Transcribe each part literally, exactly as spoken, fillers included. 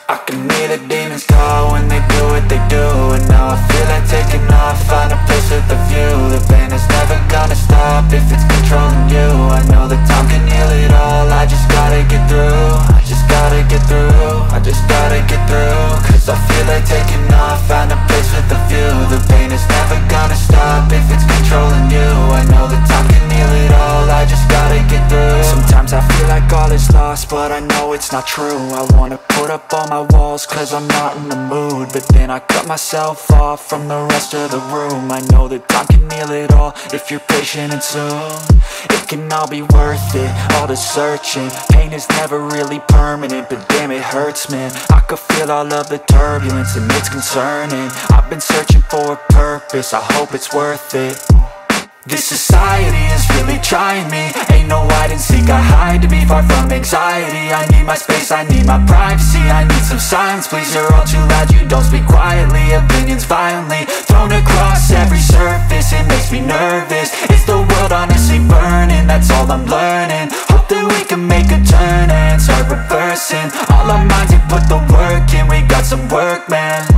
I can hear the demons call when they do what they do. And now I feel like taking off, find a place with a view. The pain is never gonna stop if it's controlling you. I know that time can heal it all, I just gotta get through. I just gotta get through, I just gotta get through. Cause I feel like taking off, find a place with a view. The pain is never gonna stop if it's controlling you. I know that time can heal it all, I just gotta get through. Sometimes I feel like all is lost, but I know it's not true. I wanna put up all my walls cause I'm not in the mood, but then I cut myself off from the rest of the room. I know that time can heal it all if you're patient and soon it can all be worth it, all the searching. Pain is never really permanent, but damn it hurts, man. I could feel all of the turbulence and it's concerning. I've been searching for a purpose, I hope it's worth it. This society is really trying me. Ain't no hide and seek, I hide to be far from anxiety. I need my space, I need my privacy. I need some silence, please, you're all too loud. You don't speak quietly, opinions violently thrown across every surface. It makes me nervous, is the world honestly burning? That's all I'm learning. Hope that we can make a turn and start reversing all our minds and put the work in. We got some work, man.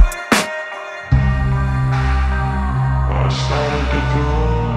I started to do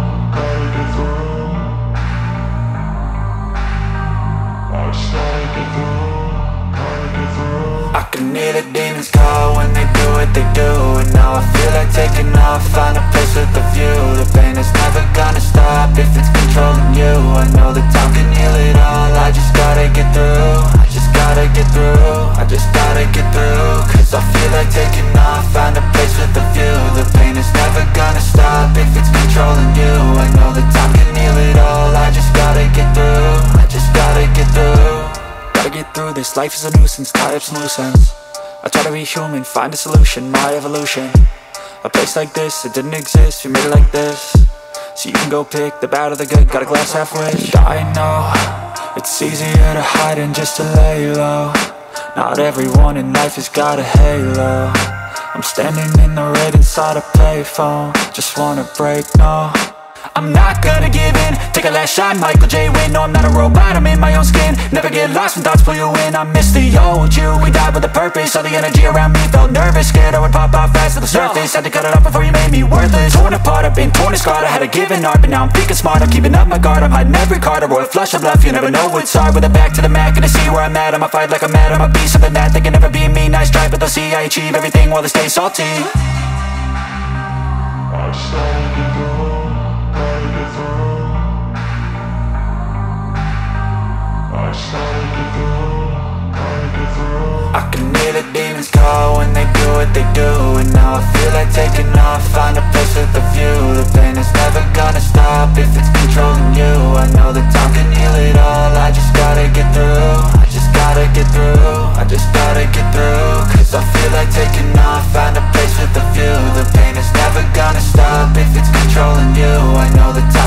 I can hear the demons call when they do what they do. And now I feel like taking off, find a place with a view. The pain is never gonna stop if it's controlling you. I know that time can heal it all, I just gotta get through. I just gotta get through, I just gotta get through. Cause I feel like taking off, find a place with a view. The pain is never gonna stop if it's controlling you. I know that time can heal it all, I just gotta get through. I just gotta get through. Gotta get through this, life is a nuisance, tie up some loose ends. I try to be human, find a solution, my evolution. A place like this, it didn't exist, we made it like this. So you can go pick the bad or the good, got a glass half wish. I know, it's easier to hide than just to lay low. Not everyone in life has got a halo. I'm standing in the red inside a payphone, just wanna break, no. I'm not gonna give in, take a last shot, Michael J. Win. No, I'm not a robot, I'm in my own skin. Never get lost when thoughts pull you in. I miss the old you, we died with a purpose. All the energy around me felt nervous, scared I would pop out fast to the surface. Had to cut it off before you made me worthless. Torn apart, I've been torn and scarred. I had a given art, but now I'm thinking smart. I'm keeping up my guard, I'm hiding every card. A royal flush of bluff, you never know what's hard. With a back to the mat, gonna see where I'm at. I'ma fight like I'm mad, I'ma be something that they can never be me. Nice try, but they'll see I achieve everything while they stay salty. I started to go. I can hear the demons call when they do what they do. And now I feel like taking off, find a place with a view. The pain is never gonna stop if it's controlling you. I know that time can heal it all, I just gotta get through. I just gotta get through, I just gotta get through. Cause I feel like taking off, find a place with a view. The pain is never gonna stop if it's controlling you. I know that time